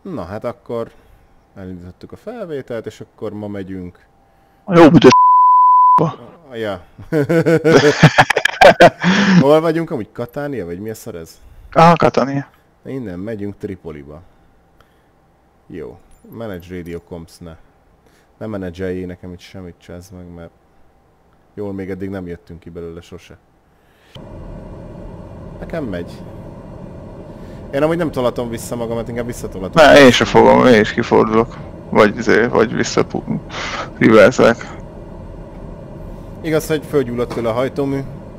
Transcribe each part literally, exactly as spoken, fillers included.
Na hát akkor elindítottuk a felvételt, és akkor ma megyünk. A jó büdös Ah, ja. Hol vagyunk amúgy? Katánia? Vagy mi a szar ez? Aha, Katánia. Innen megyünk Tripoliba. Jó. Manage Radio Comps, ne. Ne menedzseljé nekem itt semmit, csász meg, mert jól még eddig nem jöttünk ki belőle sose. Nekem megy. Én amúgy nem tolatom vissza magamat, inkább visszatolatom. Ne, én sem fogom, én is kifordulok. Vagy izé, vagy vissza reverse-elek. Igaz, hogy fölgyulladt tőle a hajtómű.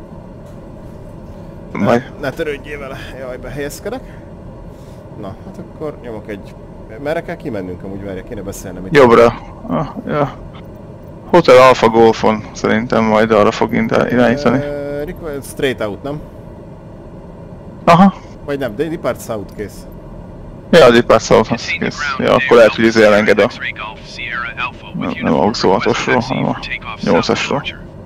Ne, ne törődjél vele. Jaj, behelyezkedek. Na, hát akkor nyomok egy... Merre kell kimennünk amúgy, merre kéne beszélnem itt? Jobbra. Ah, ja. Hotel Alpha Golfon szerintem majd arra fog irányítani. Uh, straight out, nem? Aha. Vagy nem, de Depart South kész. Ja, Depart South kész. Ja, akkor lehet, hogy izé elenged a... Nem, nem a huszonhatosról, hanem a nyolcasról.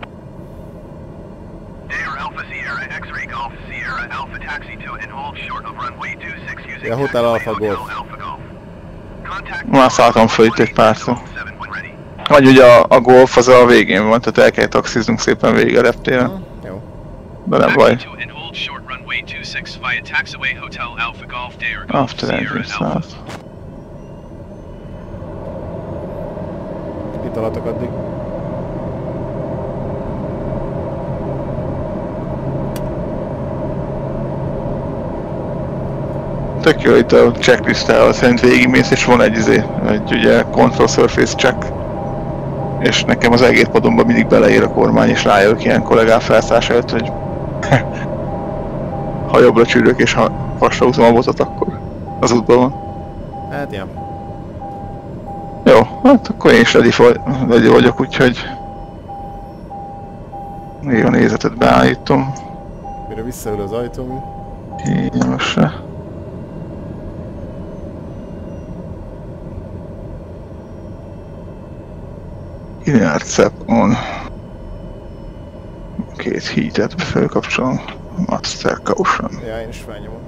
Ja, Hotel Alpha Golf. Már szálltam föl itt egy párton. Vagy ugye a, a golf az a végén van, tehát el kell taxiznunk szépen végig a reptéren. Hmm, jó. De nem baj. After engine start. Itt alatok addig. Tök jó, itt a checklistával szerint végigmész, és van egy izé, egy ugye control surface check. És nekem az egész padomban mindig beleér a kormány, és rájövök ilyen kollégám felszállás előtt, hogy ha jobbra csűrök és ha hasra húzom a botot, akkor az útban van. Hát ja. Jó, hát akkor én is ready, ready vagyok, úgyhogy még a nézetet beállítom. Mire visszaül az ajtómű. Így most se. Linear Cep on. Két heatet felkapcsolom. Master Caution. Ja, én is felnyomom.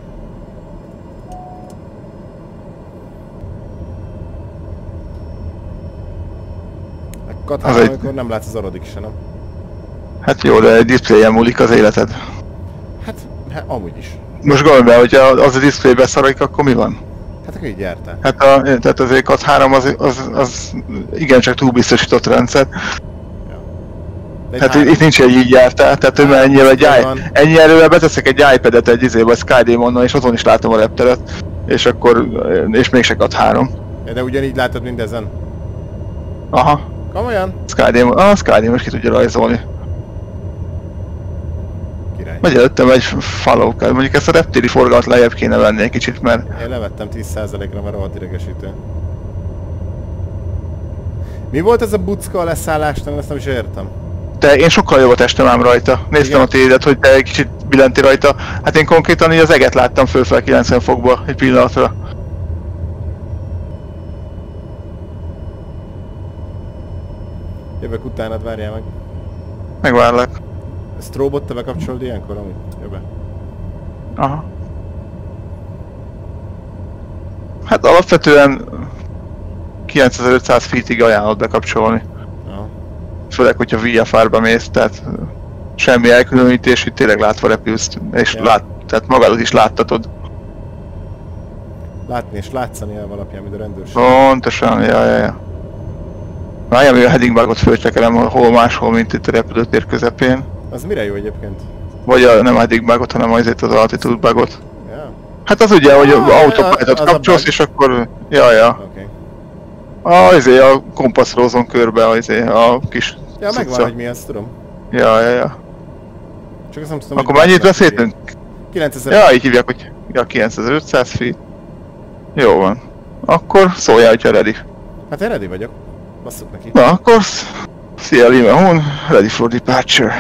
Katán, egy... amikor nem látsz az aradik se, nem? Hát jó, de egy displayen múlik az életed. Hát, hát amúgy is. Most gondolj be, hogyha az a diszplébe szarik, akkor mi van? Hát akkor így jártál. Hát a, tehát azért kat három az, az, az igencsak túlbiztosított rendszer. Ja. Hát három... itt nincs egy így jártál, tehát hogy ennyi, egy ennyi erővel beteszek egy iPad-et egy izébe, Skydemonnal, és azon is látom a repteret. És akkor, és mégse kat három. Ja, de ugyanígy látod mindezen? Aha. Komolyan? Skydemon, ah, Skydemon is ki tudja rajzolni. Király. Vagy előttem egy follow kell, mondjuk ezt a reptéri forgalmat lejjebb kéne venni egy kicsit, mert... Én levettem tíz százalékra, mert rohadt idegesítő. Mi volt ez a bucka a leszállásnál, ezt nem is értem. De én sokkal jobb a testem ám rajta. Néztem igen? A téredet, hogy te egy kicsit billenti rajta. Hát én konkrétan így az eget láttam fölfel kilencven fokba egy pillanatra. Jövök utánad, várjál meg. Megvárlak. Strobot te bekapcsolod ilyenkor, amúgy? Jöve. Aha. Hát alapvetően kilencezer-ötszáz feetig ajánlod bekapcsolni. Aha. Főleg, hogyha vé ef er-be mész, tehát semmi elkülönítés, hogy tényleg látva repülsz, és ja. lát, tehát magadat is láttatod. Látni és látszani el alapján, mint a rendőrség. Pontosan, ja, ja, ja. Várjál, hogy a heading bugot fölcsekelem hol máshol, mint itt a repülőtér közepén. Az mire jó egyébként? Vagy a, nem a heading bugot, hanem azért az altitude bugot. Ja. Hát az ugye, hogy ah, autopilot kapcsolsz, és akkor... Ja, ja. Okay. A, azért a kompasszrózon körbe azért a kis... Ja, megvan, hogy mi ez, tudom. Ja, ja, ja. Csak azt nem tudom, akkor mennyit beszéltünk? kilencezer. Ja, így hívják, hogy ja, kilencezer-ötszáz feet. Jó van. Akkor szóljál, hogyha ready. Hát én ready vagyok. Basszuk neki. Na akkor... Szia Lima Hun, ready for departure.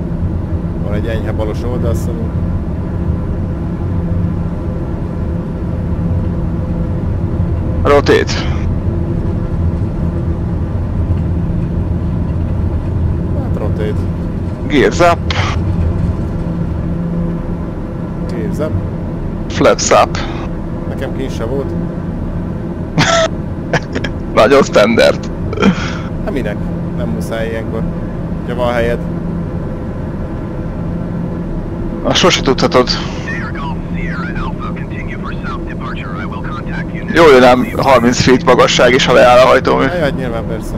Van egy enyhe balos oldalszalunk. Rotate. Hát rotate. Gears up. Gears up. Flaps up. Nekem kint se volt. Nagyon standard. Hát minek? Nem muszáj ilyenkor. Ha van helyed. Na, sose tudhatod. Jó jönám harminc feet magasság is, ha leáll a hajtómű. Hát nyilván persze.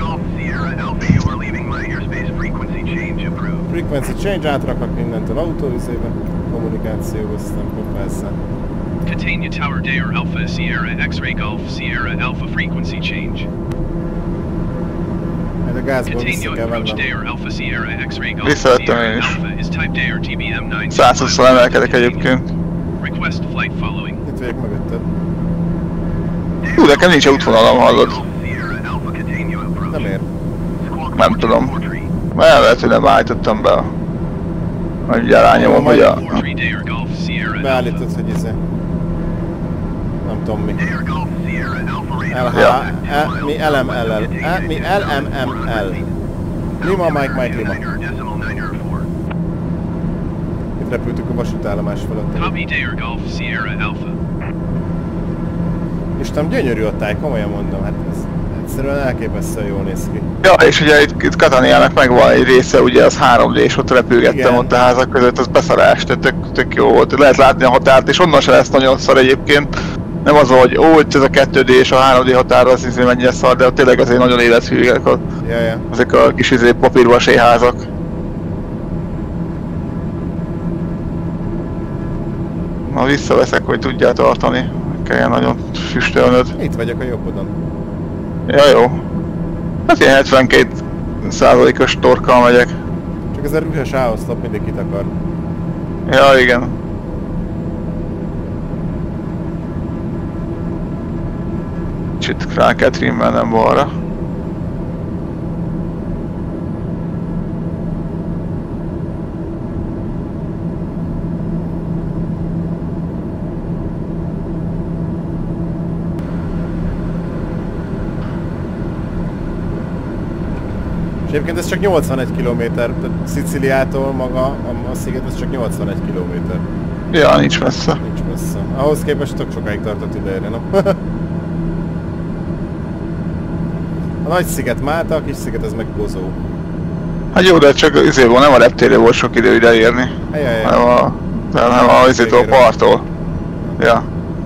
Frequency change, átrakhat mindentől autóvizébe, kommunikációba, aztán persze. Catania Tower Dair Alpha Sierra X-Ray Golf Sierra Alpha Frequency Change. Majd a gázból vissza kell Approach vennem. Dair Alpha Sierra X-Ray Golf Visszavettem én Sierra is. Alpha is type Dair T B M nine. százhúszszor emelkedek egyébként. Request flight following. Itt vagyok mögötted. Hú, nekem nincs útvonalam, hallod? Nem ér. Nem tudom. Mert lehet, hogy nem állítottam be. Majd ugye rányomom, hogy a... four three Dair Golf Sierra Beállítod, hogy izé. Nem tudom mi. L H, Ja. E, mi L M L L, E, mi L M M L. Lima, Mike, Mike, Lima. Itt repültük a vasútállomás fölött. Copy Dair Golf Sierra Alpha. Isten, gyönyörű a táj, komolyan mondom, hát ez egyszerűen elképesztően jól néz ki. Ja, és ugye itt, itt Cataniának megvan egy része, ugye az három D-s, ott repülgettem. Igen. Ott a házak között, az beszarás, tehát tök, tök jó volt. Lehet látni a határt, és onnan se lesz nagyon szar egyébként. Nem az, hogy ó, itt ez a kettő D és a három D határ, az izé mennyire szar, de ott tényleg azért nagyon élethűek a, Ja, ja. ezek a kis izé papírvasé házak. Na, visszaveszek, hogy tudjál tartani. Nem kelljen nagyon füstölnöd. Itt vagyok a jobbodon. Ja, jó. Hát ilyen hetvenkét százalékos torkkal megyek. Csak ez a rühes áoszlop mindig kitakar. Ja, igen. Kicsit rá kell trimmelnem balra. És egyébként ez csak nyolcvanegy kilométer, tehát Szicíliától maga a, a sziget, ez csak nyolcvanegy kilométer. Ja, nincs messze. Nincs messze. Ahhoz képest tök sokáig tartott ideérni, no? A nagy sziget Málta, a kis sziget ez meg Gozó. Hát jó, de csak izé volt, nem a reptérre volt sok idő ide érni. Ajajaj. Nem a... Nem, nem a izétől, a parttól. Ja.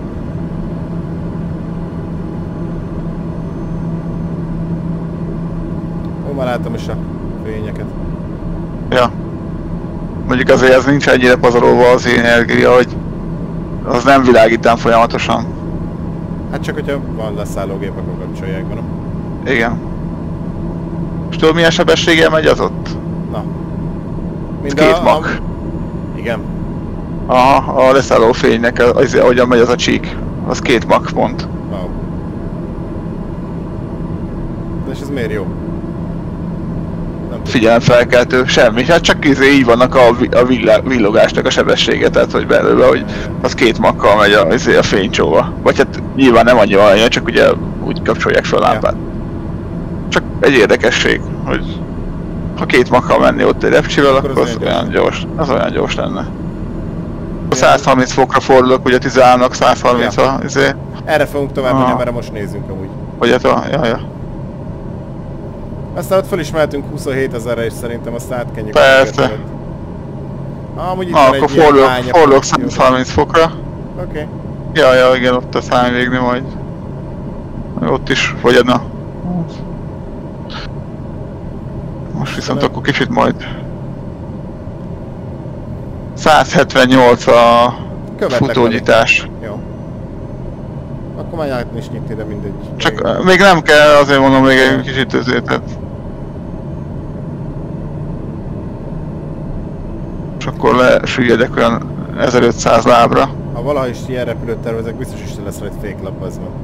Ó, már láttam is a fényeket. Ja. Mondjuk azért ez nincs ennyire pazarolva az energia, hogy az nem világítán folyamatosan. Hát csak hogyha van leszállógép, akkor kapcsolják, mondom. Igen. És tudod milyen sebességgel megy az ott? Na. Mind Két a- mach. A... Igen. Aha, a leszálló fénynek, az, ahogyan megy az a csík, az két mach pont. Wow. De és ez miért jó? Nem tudom. Figyelemfelkeltő, semmi. Hát csak izé így vannak a, vi- a villá- villogásnak a sebessége, tehát hogy belőle, hogy az két makkal megy a, izé a fénycsóva. Vagy hát nyilván nem annyi olyan, csak ugye úgy kapcsolják fel a lámpát. Csak egy érdekesség, hogy ha két makkal menni ott egy repcsivel, Akkor akkor az az olyan olyan gyors, az olyan gyors lenne. A százharminc fokra fordulok, ugye tizenháromnak százharmincra, izé, Erre fogunk tovább Aha. menni, mert most nézzünk amúgy. hogy hát a, ja, ja. Aztán ott fel is mehetünk huszonhétezerre és szerintem azt átkenjük. Persze. Ah, amúgy itt Na, van akkor egy ilyen fordulok, bánya- fordulok Jó. százharminc fokra. Oké. Okay. Ja, ja, igen, ott a szám végni majd. Ott is fogyadna. Most viszont akkor kicsit majd... százhetvennyolc a Követlek futónyitás. Jó. Akkor már át is nyitni, de mindegy. Csak uh, még nem kell, azért mondom még egy kicsit azért, tehát... És akkor lesüllyedek olyan ezerötszáz lábra. Ha valaha is ilyen repülőt tervezek, biztos is lesz rajta féklap, az van.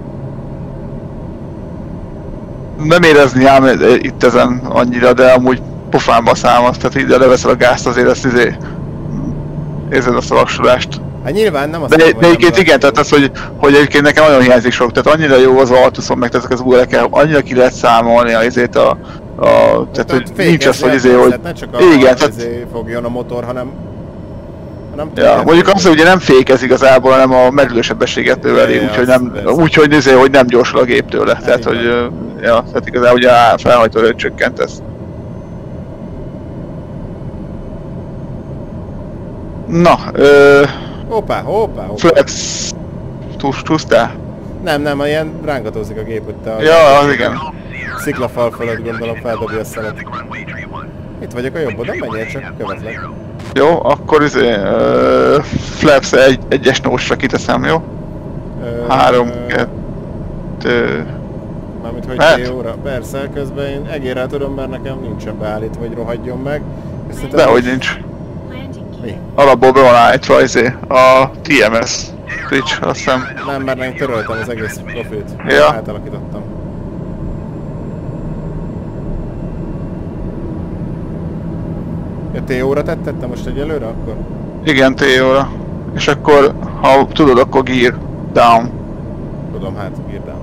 Nem érezni ám itt ezen annyira, de amúgy pofánba számaz, tehát ide leveszel a gázt, azért ezt izé... Érzed azt a lassulást. Hát nyilván nem azt de, mondom, de egyébként igen, tehát az, hogy, hogy egyébként nekem nagyon hiányzik sok, tehát annyira jó az Altuszon, meg ezek az újra, annyira ki lehet számolni azért a... a tehát, hogy nincs az, hogy izé, hogy... Ne csak a, igen, a, tehát... izé fogjon a motor, hanem... hanem ja, mondjuk az, hogy ugye nem fékez igazából, hanem a merülősebességet növeli, ja, úgyhogy nem, úgyhogy izé, hogy nem gyorsul a gép tőle, hát tehát, hogy... Ja, tehát igazából ugye a felhajtó erőt csökkent ez. Na, ö... Hoppá, hoppá, hoppá. Flex... Tusztál? Nem, nem, ilyen rángatózik a gép, hogy te a... Ja, az igen. Sziklafal fölött gondolom feldobja a szelet. Itt vagyok a jobb oldalon, menjél csak, követlek. Jó, akkor izé... Uh, Flaps egy, egyes nósra kiteszem, jó? Ö, Három, ö, kettő... Mármint hogy Mert? té óra. Persze, közben én egérrel tudom, mert nekem nincsen beállítva, hogy rohadjon meg. Dehogy nincs. Mi? Alapból be van állítva izé, a té em es Twitch, azt hiszem. Nem, mert én töröltem az egész profilt. Ja. Átalakítottam. Ja, té óra tettettem most egyelőre akkor? Igen, té óra. És akkor, ha tudod, akkor gear down. Tudom, hát gear down.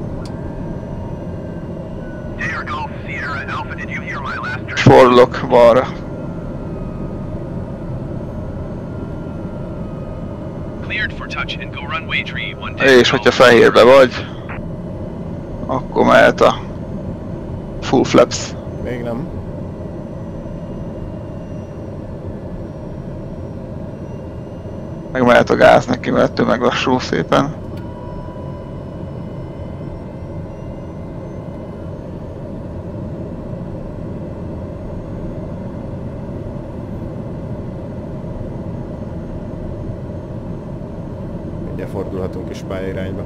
És fordulok balra. És hogyha fehérbe vagy, akkor mehet a full flaps. Még nem. Meg mehet a gáz neki, mert ő meglassul szépen. Mindjárt fordulhatunk is pályairányba.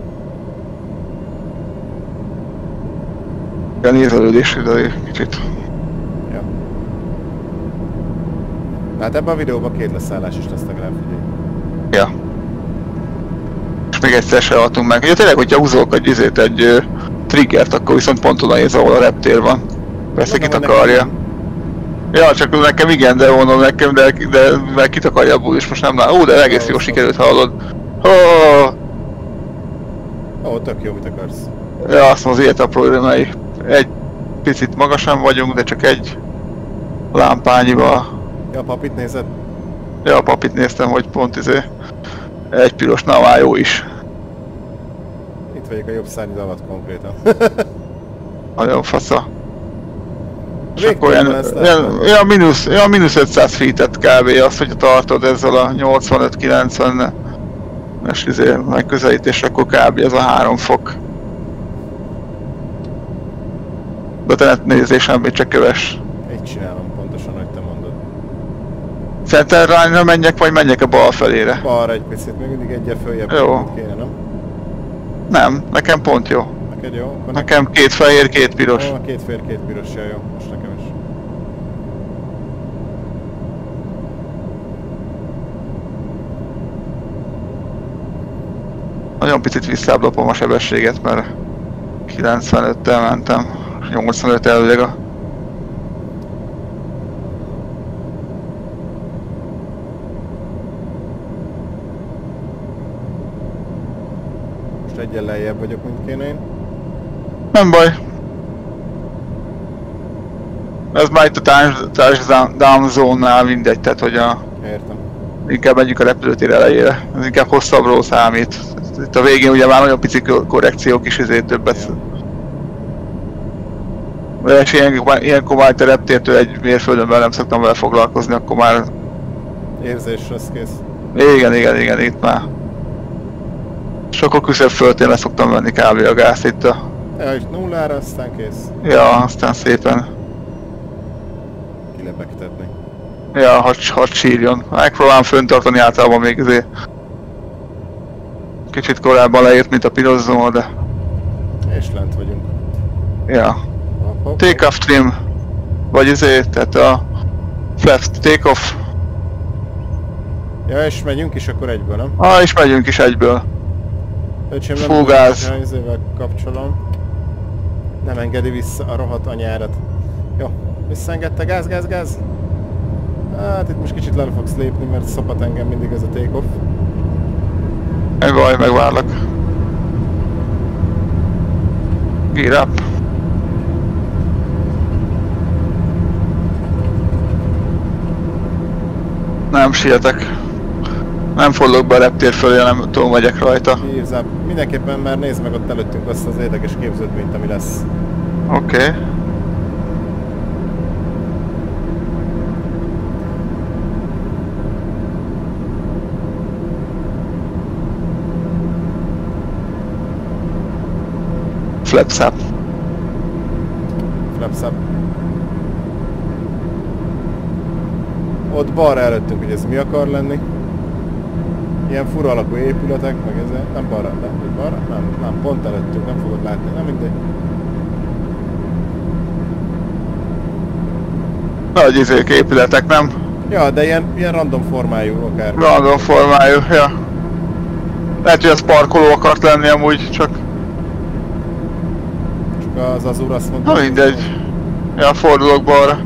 A nézelődés ide kicsit. Ja. Hát ebben a videóban két leszállás is lesz, legalább figyelj. Ja. És még egyszer se haltunk meg. Ugye tényleg, hogyha húzok egy izét, egy uh, triggert, akkor viszont pont oda néz, ahol a reptér van. Persze kitakarja. Ja, csak nekem igen, de mondom nekem, de, de meg kitakarja abból is most nem lát. Ó, de egész jól sikerült, hallod. Ó, Ó, tök jó, mit akarsz. ja, azt mondom, az élet apró örömei. Egy picit magasan vagyunk, de csak egy lámpányival. Ja, a papit nézed? Ja, a papit néztem, hogy pont izé egy pirosnál már jó is. Itt vagyok a jobb szárnyad alatt konkrétan. Nagyon fasza. És akkor Végtelen ilyen, ezt ilyen, látom. ilyen, mínusz, ilyen mínusz ötszáz feet-et kb. Azt, hogyha tartod ezzel a nyolcvanöt kilencven-es izé megközelítés, akkor kb. Ez a három fok. De te nézésem még csak köves. Így csinálom pontosan, hogy te mondod. Center line-ra menjek, vagy menjek a bal felére? Balra egy picit, még mindig egyel följebb Jó. kéne, nem? Nem, nekem pont jó. Neked jó? Akkor Nekem két fehér, két piros. Ó, két fér, két piros, ja, jó, most nekem is. Nagyon picit visszább lopom a sebességet, mert kilencvenöttel mentem, nyolcvanöt elvileg a... Most egyen lejjebb vagyok, mint kéne én. Nem baj. Ez már itt a touchdown zone-nál mindegy, tehát hogy a... Értem. Inkább menjünk a repülőtér elejére. Ez inkább hosszabbról számít. Itt a végén ugye már nagyon pici korrekciók is, ezért többet... Ja. És ilyenkor, ilyenkor már itt a reptértől egy mérföldönben nem szoktam vele foglalkozni, akkor már... Érzés, az kész. Igen, igen, igen, itt már... Sokkal küszöbb földén le szoktam venni kb. A gázt itt a... Ja, és nullára, aztán kész. Ja, aztán szépen... Kilepegtetni. Ja, hadd had sírjon. Megpróbálom föntartani általában még azért... Kicsit korábban leért, mint a piros zóna, de... És lent vagyunk. Ja. Hopp, hopp, Take off trim. Vagy azért, tehát a... Flaps take off. Ja, és megyünk is akkor egyből, nem? Ah, és megyünk is egyből. Öcsém, nem Full gáz. tudom, hogy izével kapcsolom. Nem engedi vissza a rohadt anyárat. Jó, visszaengedte, gáz, gáz, gáz. Hát itt most kicsit le fogsz lépni, mert szopat engem mindig ez a take-off. Meg vaj, megvárlak. Gear up. Nem sietek. Nem fordulok be a reptér fölé, hanem túl megyek rajta. Hívzám. Mindenképpen már nézd meg ott előttünk azt az érdekes képződményt, ami lesz. Oké. Okay. Flaps up. Flaps up. Ott balra előttünk, hogy ez mi akar lenni. Ilyen fura alakú épületek, meg ez nem balra, de balra? Nem, nem, pont előttünk, nem fogod látni, nem mindegy. Nagy izék épületek, nem? Ja, de ilyen, ilyen random formájú akár. Random formájú, ja. Lehet, hogy ez parkoló akart lenni amúgy, csak... Csak az az úr azt mondta... Na mindegy. Ja, fordulok balra.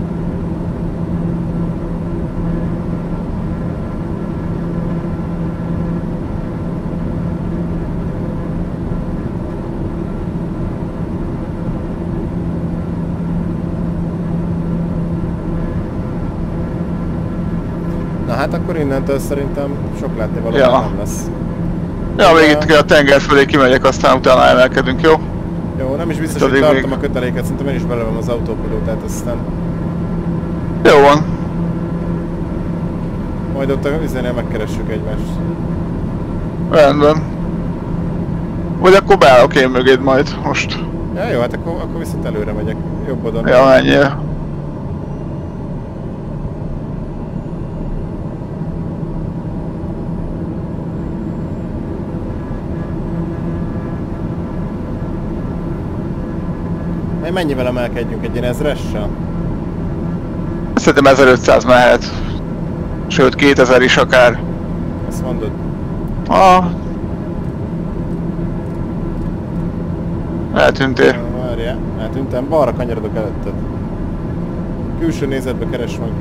Na hát akkor innentől szerintem sok látni valami ja. nem lesz. Ja, még itt a tenger fölé kimegyek, aztán utána emelkedünk, jó? Jó, nem is biztos, hogy tartom még... a köteléket, szerintem én is belevem az autópilótát, aztán... Jó van. Majd ott a vizénél megkeressük egymást. Rendben. Vagy akkor beállok én mögéd majd, most. Ja jó, hát akkor, akkor viszont előre megyek, jobb oda. Ja, ennyire. Mennyivel emelkedjünk, egy ilyen ezressel? Szerintem ezerötszáz mehet. Sőt, kétezer is akár. Ezt mondod? Ah. Eltűntél. Várjál, eltűntem. Balra kanyarodok előtted. Külső nézetbe keres meg.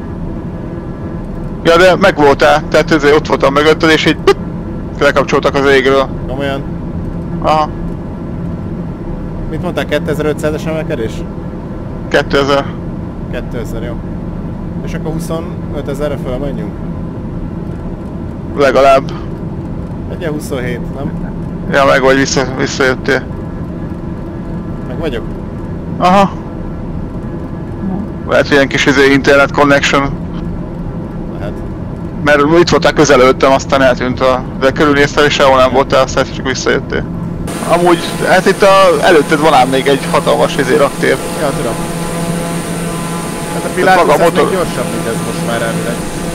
Ja, de megvoltál. Tehát ezért ott voltam mögötted és így lekapcsoltak az égről. Komolyan? Aha. Mit mondtál, kétezer-ötszázas emelkedés? kétezer. kétezer, jó. És akkor huszonötezerre fölmenjünk? Legalább. Egy huszonhét, nem? Ja, meg vagy vissza, visszajöttél. Meg vagyok? Aha. Lehet, hogy ilyen kis izé internet connection. Lehet. Mert itt voltál közel előttem, aztán eltűnt a... De körülnéztem és sehol nem voltál, aztán csak visszajöttél. Amúgy, hát itt a, előtted van ám még egy hatalmas izé raktér. Ja, tudom. Hát a Pilatus motor... még gyorsabb, mint ez most már elvileg.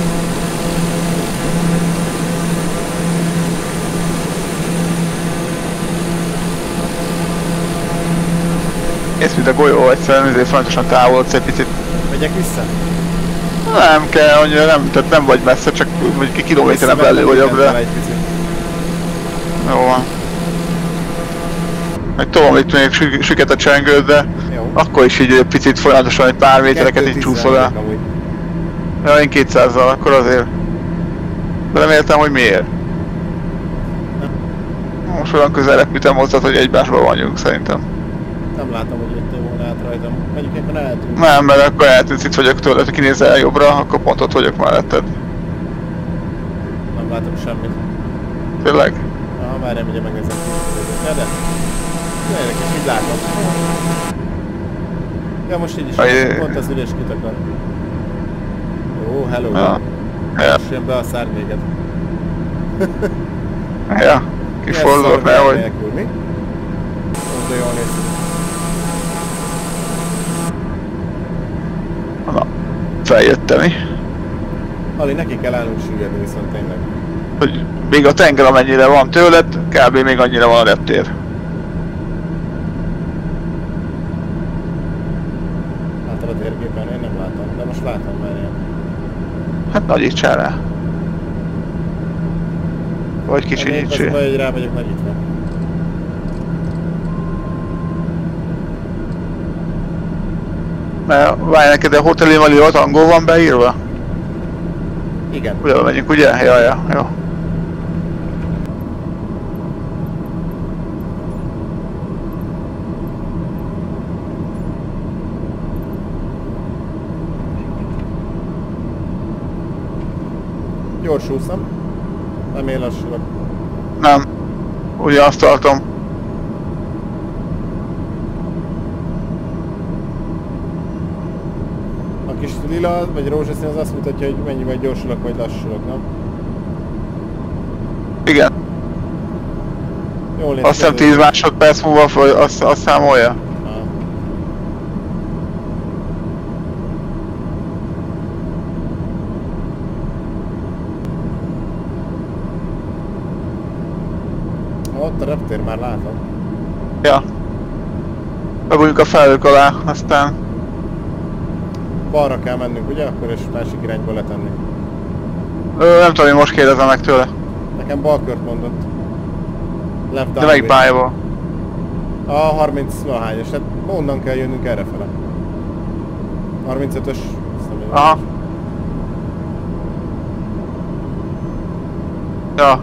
Ez mint a golyó, egyszerűen ezért fontosan távolodsz egy picit. Megyek vissza? Nem kell, annyira nem, tehát nem vagy messze, csak mondjuk egy kilométeren belül vagyok, de... Jó van. Meg tovább itt még sü süket a csengőd, de jó. Akkor is így egy picit folyamatosan egy pár métereket így csúszol el. Ja, én kétszázzal, akkor azért. De nem értem, hogy miért. Most olyan közel repültem hozzá, hogy egymásban vagyunk szerintem. Nem látom, hogy jöttél volna át rajtam. Mondjuk éppen eltűnt. Nem, mert akkor eltűnsz, itt vagyok tőled, ha kinézel el jobbra, akkor pont ott vagyok melletted. Nem látom semmit. Tényleg? Aha, várjál, ugye megnézem ki. De? De érdekes, így látom. Ja, most így is Ajé. Pont az ülés kitakar. Jó, hello. Ja. Ja. Most jön be a szárnyvéget. Ja, kifordulok rá, hogy... Nélkül, mi? De jól néz. Na, feljöttem, mi? Ali, neki kell állnunk süllyedni viszont tényleg. Hogy még a tenger amennyire van tőled, kb. Még annyira van a reptér. Látod a térképen? Én nem látom, de most látom már ilyen. Hát nagyítsál rá. Vagy kicsi nyitsél. Az baj, hogy rá vagyok nagyítva. Mert várj neked, a hoteli valiót angol van beírva? Igen. Ugye megyünk, ugye? Ja, ja, jó. gyorsulsz, nem? Nem én lassulok. Nem. Ugye azt tartom. A kis lila vagy rózsaszín az azt mutatja, hogy mennyivel gyorsulok vagy lassulok, nem? Igen. Jól néz Azt hiszem tíz másodperc múlva azt, azt számolja. Ah. Ott a reptér már látom. Ja. Bebújjuk a felhők alá, aztán... Balra kell mennünk, ugye? Akkor és másik irányba letenni. Ö, nem tudom, én most kérdezem meg tőle. Nekem balkört mondott. Left De melyik pályából? A harminc valahányos, tehát onnan kell jönnünk errefele. harmincötös. Aha. Ja.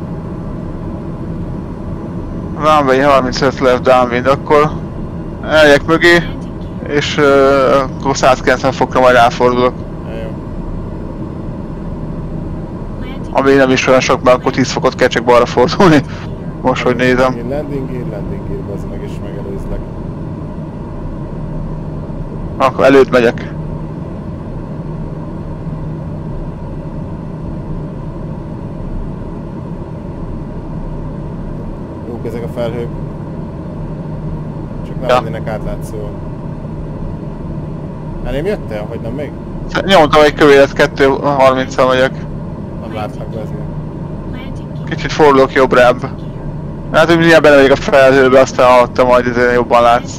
Runway harmincöt left downwind, akkor eljek mögé, és uh, akkor száz kilencven fokra majd ráfordulok. Ja, jó. Ami nem is olyan sok, mert akkor tíz fokot kell csak balra fordulni. Most, hogy nézem. Landing gear, landing gear, bazd meg, és megelőzlek. Akkor előtt megyek. Jók ezek a felhők. Csak nem Ja. lennének átlátszóan. Elém jöttél, vagy nem még? Nyomtam egy kövéret, kettő harminccal megyek. Nem látnak be ezért. Kicsit fordulok jobbrább. Hát, hogy mindjárt belemegyek a felhőbe, aztán alatta majd ezért jobban látsz.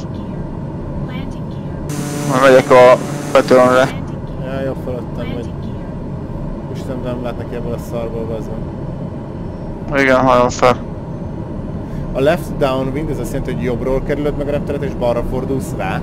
Majd megyek a Petronre. Ja, jobb felettem vagy. Isten, nem látnak ebből a szarból, bazd meg. Igen, nagyon szar. A left downwind, ez azt jelenti, hogy jobbról kerülöd meg a repteret és balra fordulsz rá.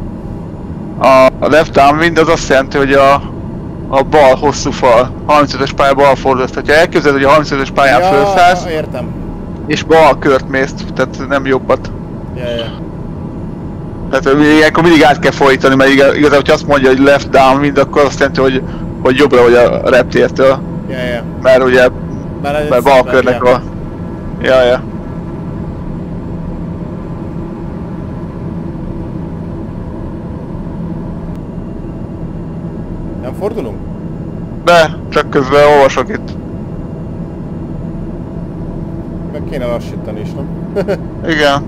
A left downwind az azt jelenti, hogy a, a bal hosszú fal, harmincötös pálya bal fordulsz. Tehát ha elképzeled, hogy a harmincötös pályán ja, felszállsz, értem. és bal kört mész, tehát nem jobbat. Ja, ja. Tehát ilyenkor mindig át kell fordítani, mert igaz, igazából, hogyha azt mondja, hogy left downwind, akkor azt jelenti, hogy, hogy jobbra vagy a reptértől. Ja, ja. Mert ugye, Mert, mert bal körnek a... Ja, ja. Nem fordulunk? De, csak közben olvasok itt. Meg kéne lassítani is, nem? Igen.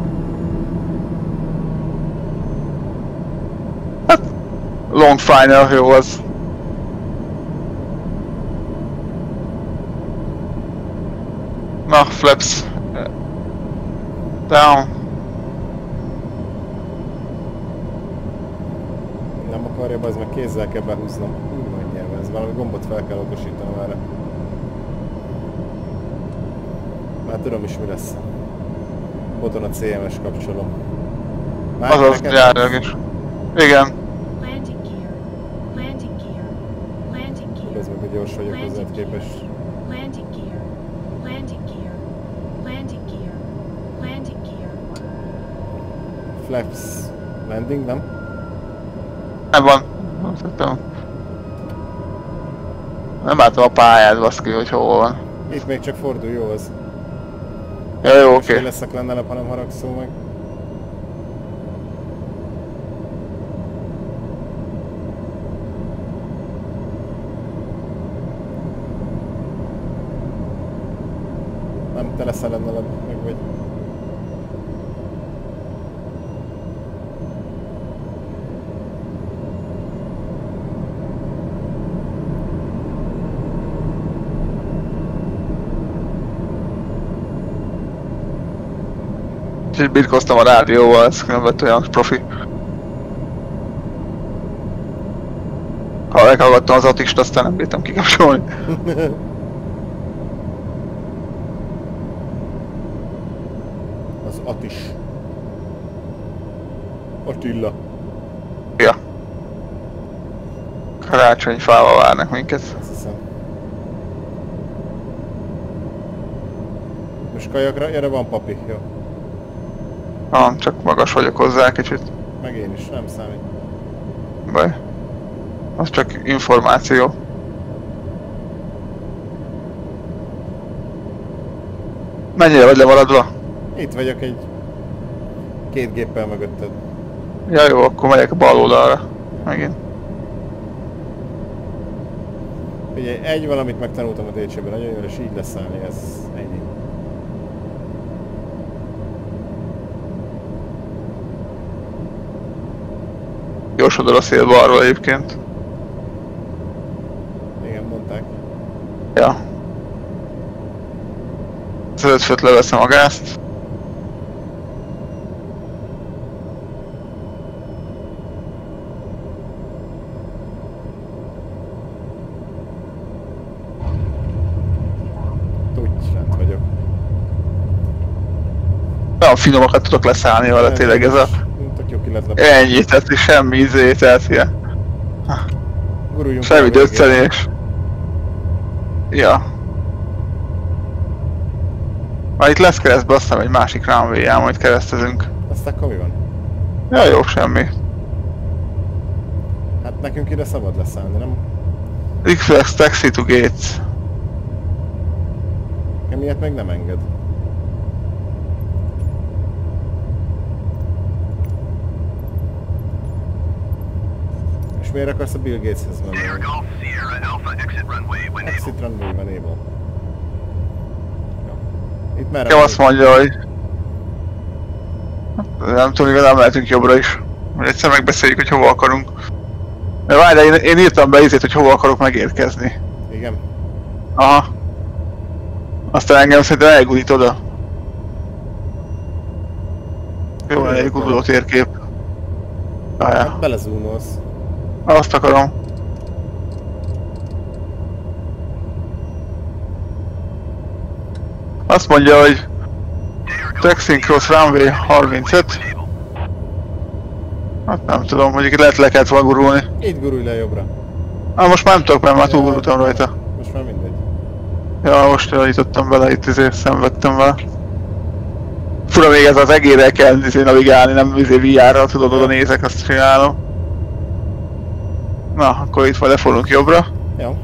Hát, long final jó az. Na, flaps. Down. Nem akarja, az meg kézzel kell behúznom. Hú, mondjál, ez valami gombot fel kell okosítanom erre. Már tudom is, mi lesz. Boton a cé em es kapcsolom. Már Azaz, neked járjak lesz? is. Igen. Landing gear. Landing gear. Landing gear. Ez meg, hogy gyors vagyok hozzád képest. Landing gear. Landing gear. Landing gear. Landing gear. Flaps landing, nem? Nem van. Nem, nem látom a pályát, baszki, hogy hol van. Itt még csak fordul, jó az. Ja, jó, Most oké. én leszek lennelep, ha nem haragszol meg. Nem, te leszel lennelep, meg vagy. Kicsit birkoztam a rádióval, ez nem lett olyan profi. Ha meghallgattam az atist, aztán nem bírtam kikapcsolni. Az Atis. Attila. Ja. Karácsonyfával várnak minket. Azt hiszem. Most kajakra, erre van papi, jó. Ah, csak magas vagyok hozzá kicsit. Meg én is, nem számít. Baj. Az csak információ. Mennyire vagy lemaradva? Itt vagyok egy... két géppel mögötted. Ja jó, akkor megyek a bal oldalra. Megint. Ugye egy valamit megtanultam a dé cé-ben, nagyon jól, és így leszállni, ez ennyi. Gyorsodol a szél balról egyébként. Igen, mondták. Ja. Az öt főt leveszem a gázt. Tudj, lent vagyok. Olyan finomakat tudok leszállni vele, tényleg ez a... Tök jó ki lehet lepni. Ennyi, tehát semmi izé, tehát ilyen... Guruljunk Semmi el a végén. döccenés. Ja. Már itt lesz keresztbe, azt hiszem egy másik runway-jel, majd keresztezünk. Aztán akkor mi van? Ja jó, semmi. Hát nekünk ide szabad leszállni, nem? X-Flex Taxi to Gates. Emiatt meg nem enged. És miért akarsz a Bill Gateshez menni? Air Golf Sierra Alpha exit runway when Exit able. runway van able. Ja. Itt merre? Ja, azt mondja, hogy... Nem tudom, igazán mehetünk jobbra is. Majd egyszer megbeszéljük, hogy hova akarunk. De várj, de én, én írtam be izét, hogy hova akarok megérkezni. Igen. Aha. Aztán engem szerintem elgurít oda. Jó, egy guruló térkép. Ah, ja. Hát belezúmolsz. Azt akarom. Azt mondja, hogy Taxing Cross Runway harmincöt. Hát nem tudom, mondjuk itt lehet le kellett volna gurulni. Így gurulj le jobbra. Ah, most már nem tudok, mert már túlgurultam rajta. Most már mindegy. Ja, most javítottam vele, itt izé szenvedtem vele. Fura, még ez az egérrel kell izé navigálni, nem izé vé er-ral, tudod, oda nézek, azt csinálom. Na, akkor itt majd lefordulunk jobbra. Jó.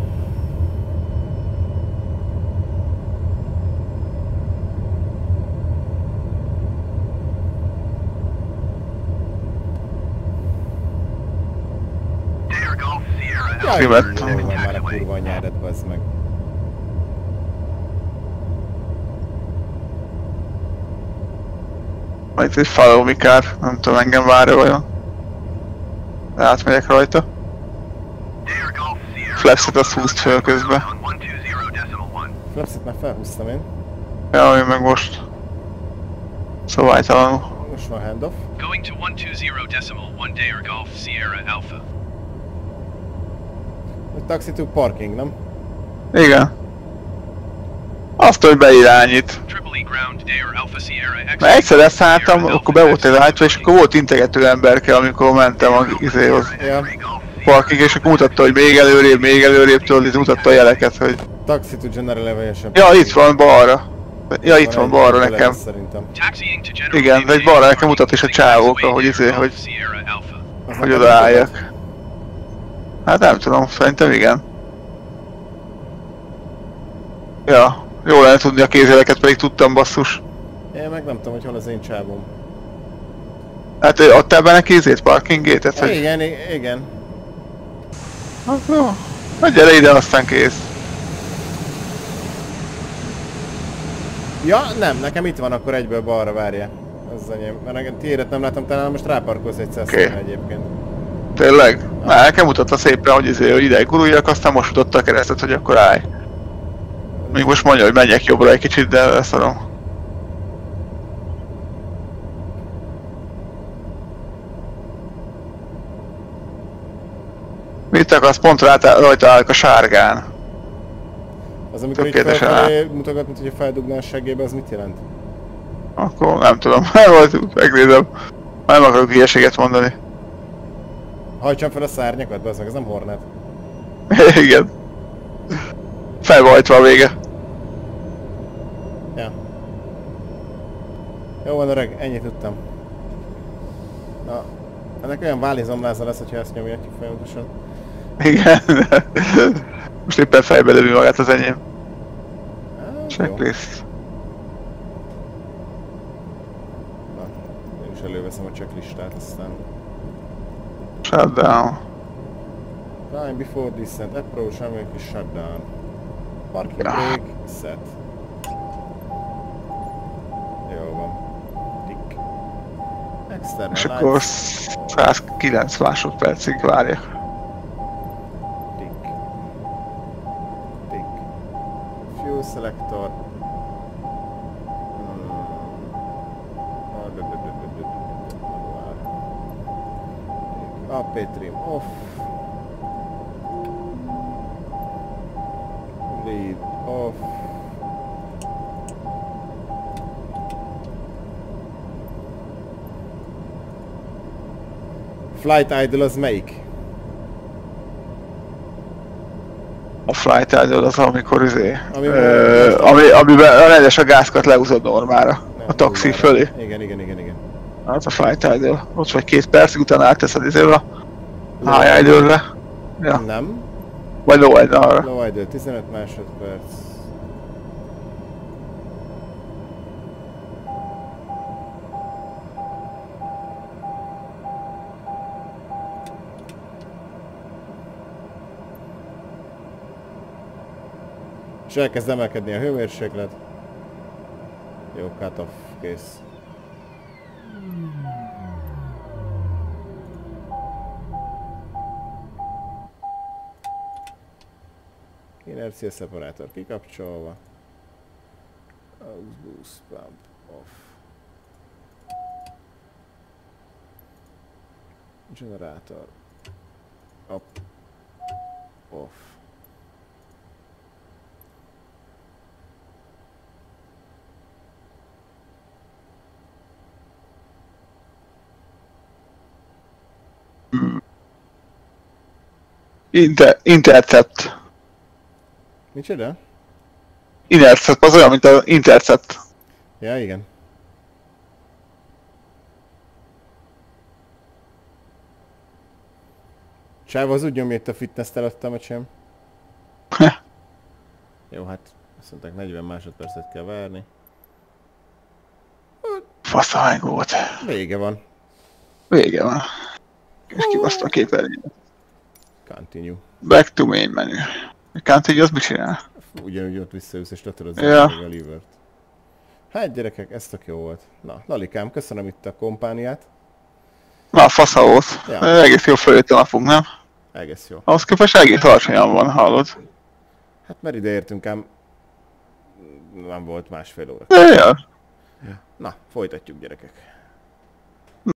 Air Golf Sierra Jaj, Kivettem. jó van már a kurva anyádat, bazd meg. Majd itt egy follow me car, nem tudom, engem várja vajon. Átmegyek rajta. Air Golf Sierra Flapset azt húzt föl közben. on one two zero decimal one. Flapsit már felhúztam én. Ja, én meg most. Szabálytalanul. Most van handoff. Going to one two zero decimal one Air Golf Sierra Alpha. Taxi to parking, nem? Igen. Azt, hogy beirányít. Triple E ground Air Alpha Sierra exit. Mert egyszer leszálltam, akkor be volt irányítva, és akkor volt integető emberke, amikor mentem a izéhoz. Ja. Parkig, és akkor mutatta, hogy még előrébb, még előrébb, tudod, itt mutatta a jeleket, hogy... Taxi to General Aviation. Ja, itt van balra. Ja, itt van egy balra bele nekem. Szerintem. Taxiing to General Igen, de egy balra nekem mutat is a csávókra, hogy izé, hogy... Sierra Alpha. Az hogy neked odaálljak. mutat? Hát nem tudom, szerintem igen. Ja, jó lenne tudni a kézjeleket, pedig tudtam, basszus. Én meg nem tudom, hogy hol az én csávóm. Hát ő adtál benne kézét, parking gate-et, Ja, hogy... igen, i- igen. Hát jó. Hát gyere ide, aztán kész. Ja, nem, nekem itt van akkor egyből balra, várja. Ez az enyém. Mert nekem tiédet nem látom, talán most ráparkolsz egy Oké. szeszélyre egyébként. Tényleg? Na, nekem mutatta szépen, hogy izé, hogy ide guruljak, aztán most mutatta a keresztet, hogy akkor állj. Még most mondja, hogy menjek jobbra egy kicsit, de leszarom. Mit akarsz? Pont rá, rajta állok a sárgán. Az amikor így Tökéletesen felfelé mutogat, mint hogy a feldugná a seggébe, az mit jelent? Akkor nem tudom, majd megnézem. Nem akarok hülyeséget mondani. Hajtsam fel a szárnyakat, bazd meg, ez nem Hornet. Igen. Felvajtva a vége. Ja. Jó van öreg, ennyit tudtam. Na, ennek olyan válizomláza lesz, hogyha ezt nyomja folyamatosan. Igen. Most éppen fejbe lövő magát az enyém. Hát, jó. Checklist. előveszem a checklistát, aztán... Shutdown. Time before descent, approach, runway is shutdown. Parking Ja. brake, set. Jó van. Tick. External És akkor lights, száz kilenc másodpercig várjak. tick. Tick. Fuel selector. Hmm. Ah, d- d- d- d- d- d- manuál. Tick. A P trim off. Lead off. Flight idle az melyik? A flight idle az, amikor izé... Ami- Ö, ami, amiben a rendes a gázokat leúzod normára. Nem, A taxi nullára. fölé. Igen, igen, igen, igen. Az a flight idle. Ott vagy két percig, utána átteszed izével a high idle-re. Ja. Nem. Vagy low idle-ra. Low idle, tizenöt másodperc. És elkezd emelkedni a hőmérséklet. Jó, cut off, kész. Inercia szeparátor kikapcsolva. Aux boost pump off. Generátor. Up. Off. Inter intercept. Micsoda? Intercept az olyan, mint az intercept. Ja, igen. Sáv, az úgy nyomja itt a fitness-t eladtam, sem. Jó, hát azt mondták negyven másodpercet kell várni. Faszahány volt. Vége van. Vége van. És kibasztam a képernyőt. Continue. Back to main menu. A Continue az mit csinál? Ugyanúgy ott visszajössz és letöröd Ja. a levert. Hát gyerekek, ez tök jó volt. Na, Lalikám, köszönöm itt a kompániát. Na, fasza volt. Ja. Egész jó följött a napunk, nem? Egész jó. Ahhoz képest egész alacsonyan van, hallod? Hát mert ide értünk ám... Nem volt másfél óra. Ja, ja. Na, folytatjuk gyerekek.